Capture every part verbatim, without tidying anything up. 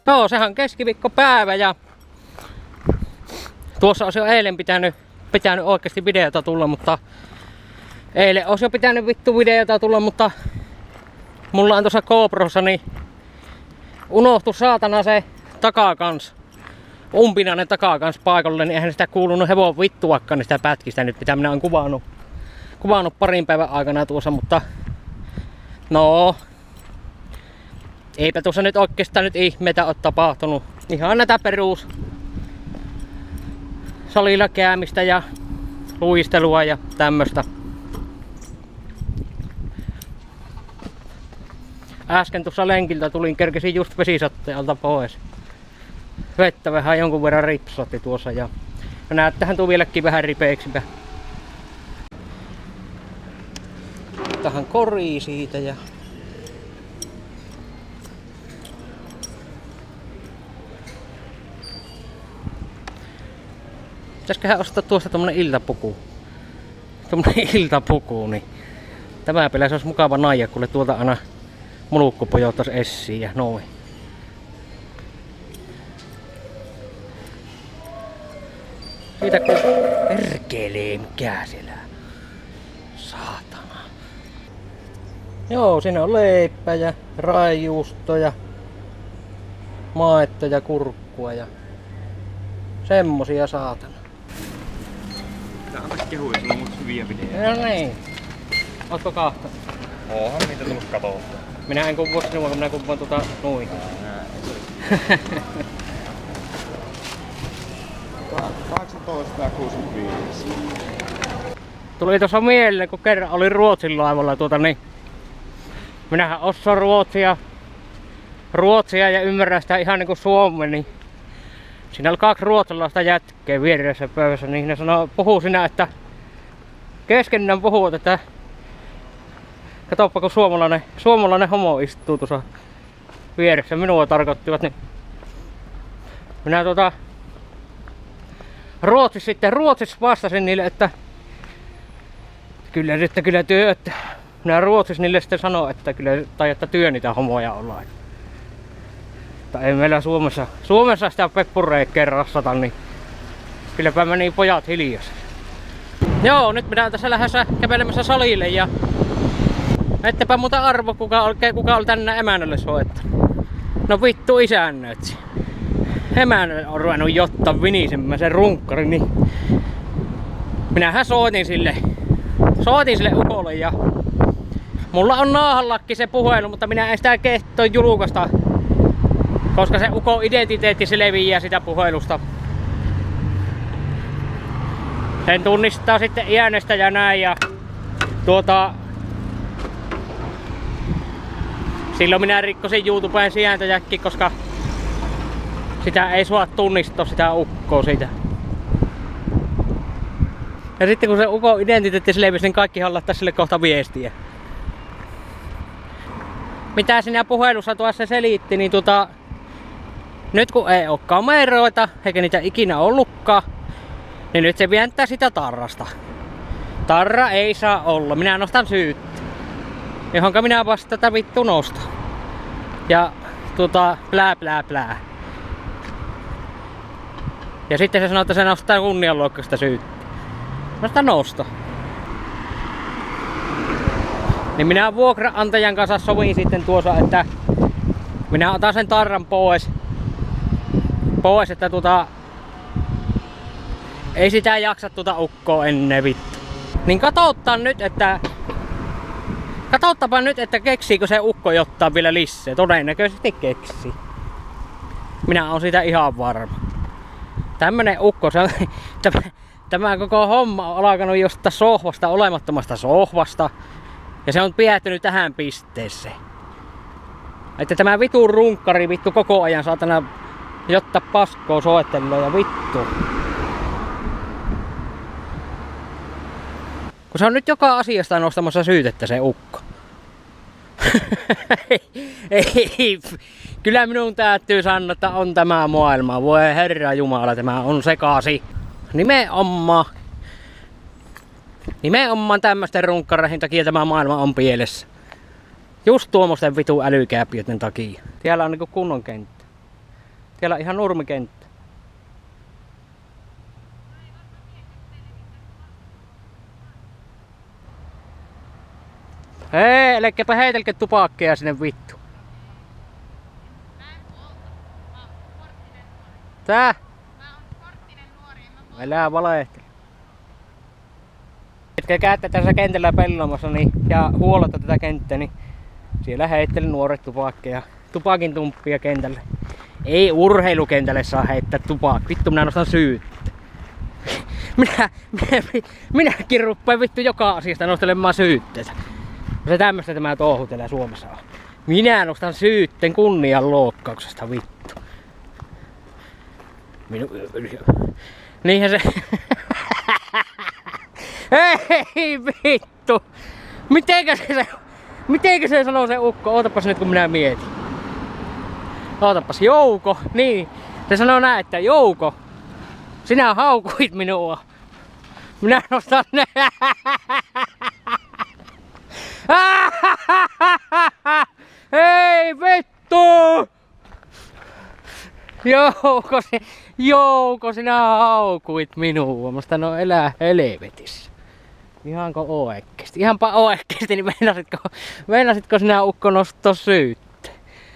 Joo, sehän on keskiviikkopäivä ja tuossa olisi jo eilen pitänyt, pitänyt oikeasti videota tulla, mutta eilen olisi jo pitänyt vittu videota tulla, mutta mulla on tuossa GoProssa niin unohtu saatana se takakans. Umpinainen takakans paikalle, niin eihän sitä kuulunut hevon vittuakaan niin sitä pätkistä nyt, mitä minä olen kuvannut, kuvannut parin päivän aikana tuossa, mutta no eipä tuossa nyt oikeastaan nyt ihmeitä ole tapahtunut. Ihan näitä perus salilla käymistä ja luistelua ja tämmöstä. Äsken tuossa lenkiltä tulin, kerkesin just vesisatteelta pois. Vettä vähän jonkun verran ripsotti tuossa ja näyttähän tuu vieläkin vähän ripeeksipä. Tähän korii siitä ja pitäisköhän ostaa tuosta tommonen iltapuku. Tommonen iltapuku, niin tämä peläs olisi mukava naija, kun tuolta aina mulukku pojottais essiin ja noin. Siitä kun perkelee mikä siellä. Saatana. Joo, siinä on leipää ja raijuusto ja maetta ja kurkkua ja semmosia saatana. Tää antaa kehuja, sulla on mut hyviä videoita. No niin. Ootko kahtanut? Oohan niitä tullut katsoa. Minä en kuvaa sinua, kun minä kuvaan tuota noin. kahdeksantoista kuusikymmentäviisi. Tuli tuossa mieleen, kun kerran oli Ruotsin laivalla tuota niin. Minähän osaan ruotsia, ruotsia ja ymmärrän sitä ihan niinku suomen, niin siinä oli kaksi ruotsalaista jätkeä vieressä pöydässä, niin ne sanoo, puhuu siinä, että keskenään puhuu, että katoppa kun suomalainen, suomalainen homo istuu tuossa vieressä, minua tarkoittivat, niin minä tuota Ruotsissa sitten, Ruotsissa vastasin niille, että kyllä sitten kyllä työ, että minä Ruotsissa niille sitten sanoo, että kyllä, tai että työ niitä homoja ollaan. Mutta ei meillä Suomessa, Suomessa sitä peppureikkeä rassata, niin kylläpä meni pojat hiljaa. Joo, nyt minä tässä lähdössä kävelemässä salille ja ettepä muuta arvo, kuka, kuka oli tänne emännälle soittanut. No vittu isännöitsi. Emännälle on ruvennut jotta vinisemään sen runkkari, niin minähän soitin sille, soitin sille ukolle ja mulla on naahallakin se puhelu, mutta minä en sitä kehtoa julkaista, koska se ukon identiteetti se leviää sitä puhelusta. Sen tunnistaa sitten äänestä ja näin ja tuota silloin minä rikkosin YouTubeen sijaintajäkki, koska sitä ei saa tunnistaa sitä ukkoa siitä. Ja sitten kun se ukon identiteetti selvisi, niin kaikkihan laittaa sille kohta viestiä. Mitä siinä puhelussa tuossa selitti, niin tuota nyt kun ei oo kameroita, eikä niitä ikinä ollutkaan, niin nyt se vienttää sitä tarrasta. Tarra ei saa olla, minä nostan syyttä. Johonka minä vasta tätä vittu nostan. Ja tuota, plää plää plää. Ja sitten se sanoo, että se nostaa kunnianloukkaista syyttä. No sitä nosto. Niin minä vuokraantajan kanssa sovin sitten tuossa, että minä otan sen tarran pois. Pois, että tuota ei sitä jaksa tuota ukkoa ennen vittu. Niin katsotaan nyt, että katsotaanpa nyt, että keksiikö se ukko ottaa vielä lisää. Todennäköisesti keksi. Minä olen siitä ihan varma. Tämmönen ukko, se on, tämä, tämä koko homma on alkanut jostain sohvasta, olemattomasta sohvasta. Ja se on päättynyt tähän pisteeseen. Että tämä vitun runkkari vittu koko ajan saatana jotta paskoo soittelua ja vittu. Kun se on nyt joka asiasta nostamassa syytettä se ukko. ei, ei, kyllä minun täytyy sanoa, että on tämä maailma. Voi herra jumala, tämä on sekasi. Nimenomaan. Nimenomaan tämmöisten runkkareihin takia tämä maailma on pielessä. Just tuommoisten vitu älykääpiöiden takia. Täällä on niinku kunnon kenttä. Siellä ihan nurmikenttä. Hei, älkääpä heitelkö tupakkeja sinne vittu. Tää? Älä valehtele. Ketkä käytte tässä kentällä pellamassa niin, ja huoletta tätä kenttää, niin siellä heitteli nuoret tupakkeja. Tupakin tumppia kentälle. Ei urheilukentälle saa heittää tupakki. Vittu, minä nostan syyttä. Minä, minä, minäkin ruppeen vittu joka asiasta nostelemaan syytteitä. Se tämmöstä tämä touhu täällä Suomessa on. Minä nostan syytteen kunnian loukkauksesta vittu. Minu... Niinhän se... Hei vittu! Mitenkä se... Mitenkä se sanoo se ukko? Ootapas nyt kun minä mietin. Ootapas, Jouko, niin. Se sanoo näin, että Jouko, sinä haukuit minua. Minä nostan ne. Hei vittu! Jouko, Jouko, sinä haukuit minua. Musta no elää helvetissä. Ihanko oikeesti? Ihanpa oikeesti, niin meinasitko, meinasitko sinä ukko nostaa syytteen?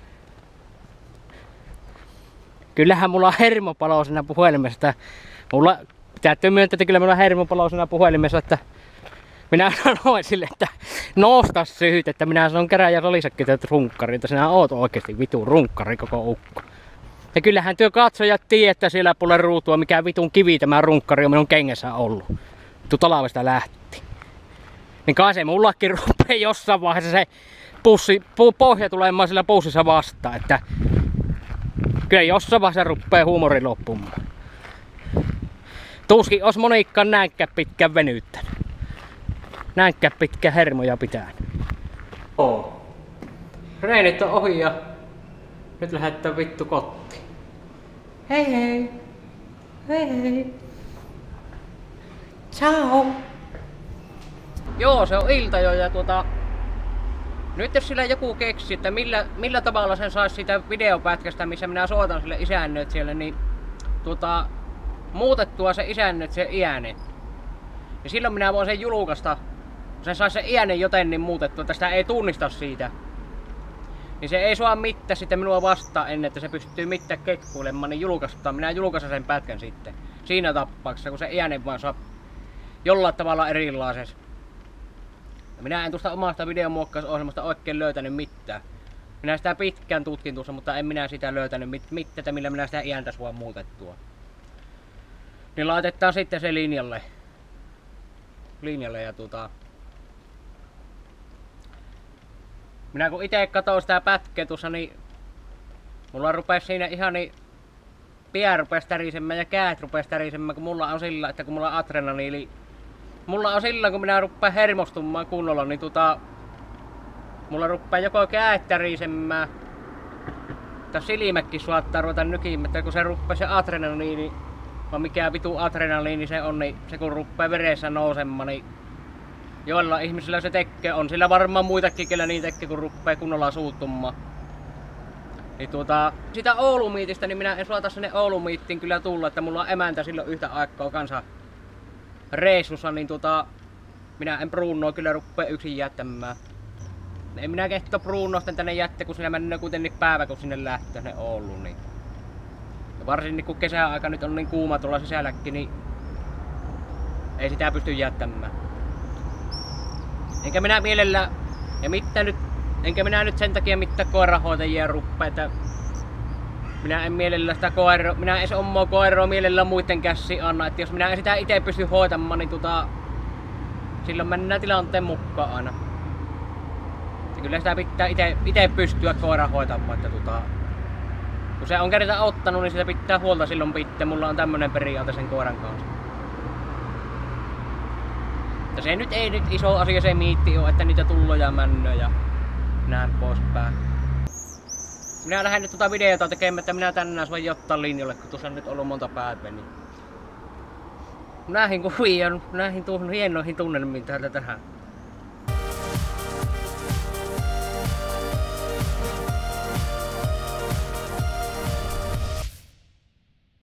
Kyllähän mulla on hermopalo siinä puhelimessa. Mulla täytyy myöntää, että kyllä mulla on hermopalo siinä puhelimessa, että minä sanoin sille, että nosta syyt, että minä sanon käräjä solisakin tätä runkkari, että sinä oot oikeesti vitun runkkari koko ukko. Ja kyllähän työ katsojat tietää siellä puolella ruutua, mikä vitun kivi tämä runkkari on minun kengessä ollut. Vittu talvesta lähti. Niin kai se mullakin rupee jossain vaiheessa se pussi, pu, pohja tulemaan sillä pussissa vastaan, että kyllä jossain vaiheessa rupee huumori loppumaan. Tuskin os monikkaan näinkään pitkään venyttänyt. Näinkään pitkä hermoja pitää. Oo. Reenit on ohi ja nyt lähdetään vittu kotiin. Hei hei. Hei hei. Ciao. Joo, se on ilta jo ja tuota... Nyt jos sillä joku keksi, että millä, millä tavalla sen saisi siitä videopätkästä, missä minä soitan sille isännöt siellä, niin tuota... muutettua se isännöt se äänen. Ja silloin minä voin sen julkaista, kun sen saisi se äänen joten niin muutettua, että sitä ei tunnista siitä. Niin se ei saa mitään sitten minua vastaan ennen, että se pystyy mitään ketkuilemaan, niin julkaistaan. Minä julkaisen sen pätkän sitten. Siinä tapauksessa, kun se äänen vaan saa jollain tavalla erilaisessa. Minä en tuosta omasta videomuokkausohjelmasta oikein löytänyt mitään. Minä sitä pitkään tutkin tuossa, mutta en minä sitä löytänyt mit mitään, millä minä sitä ääntä vaan muutettua. Niin laitetaan sitten se linjalle. Linjalle ja tuota... Minä kun ite katson sitä pätkää tuossa, niin... Mulla rupes siinä ihan niin... Pää rupes tärisemään ja käät rupes tärisemään, kun mulla on sillä, että kun mulla on adrenaliini... Mulla on sillä, kun minä rupean hermostumaan kunnolla, niin tota... Mulla rupeaa joko käät tärisemään... Tai silmäkin suottaa ruveta nykimään, että kun se rupeaa se adrenaliini... Vaan mikä vitu adrenaliini se on, niin se kun ruppee veressä nousemaan, niin joilla ihmisillä se tekee, on sillä varmaan muitakin, kellä niin tekee, kun ruppee kunnolla suuttumaan. Niin tuota, sitä Oulumiitistä, niin minä en suota sinne Oulumiittiin kyllä tulla, että mulla on emäntä silloin yhtä aikaa kanssa reissussa, niin tuota, minä en Brunoa kyllä ruppee yksin jättämään. En minä kehto Brunosta tänne jättä, kun sinä mennään kuitenkin päivä, kun sinne lähtee sinne Ouluun. Niin. Ja varsinkin kun kesäaika nyt on niin kuuma tuolla sisälläkin, niin ei sitä pysty jättämään. Enkä minä mielellä, ja mitään nyt, enkä minä nyt sen takia mitään koirahoitajia ruppea, että minä en mielellä sitä koiraa, minä en edes omaa koiraa mielellä muiden käsiin anna, että jos minä en sitä itse pysty hoitamaan, niin tota, silloin mennään tilanteen mukaan aina. Ja kyllä sitä pitää ite, ite pystyä koiraa hoitamaan, että tota, kun se on kerta ottanut, niin sitä pitää huolta silloin pitää. Mulla on tämmönen periaate sen koiran kanssa. Mutta se nyt ei nyt iso asia se miitti ole, että niitä tulloja männöä ja näin poispäin. Minä lähden nyt tuota videota tekemään, että minä tänään voin ottaa linjalle, kun tuossa on nyt ollut monta päivää. Niin... Näihin kuvia, näihin hienoihin tunnelmiin täältä tähän.